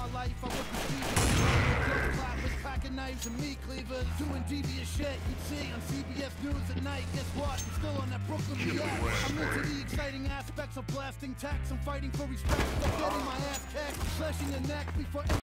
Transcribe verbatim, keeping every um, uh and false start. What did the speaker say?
my life, I would be devious. Drug clappers, packing knives and meat cleavers, doing devious shit you'd see on C B S News at night. Guess what? I'm still on that Brooklyn B S. I'm into the exciting aspects of blasting tax. I'm fighting for respect, still getting my ass kicked, slashing your neck before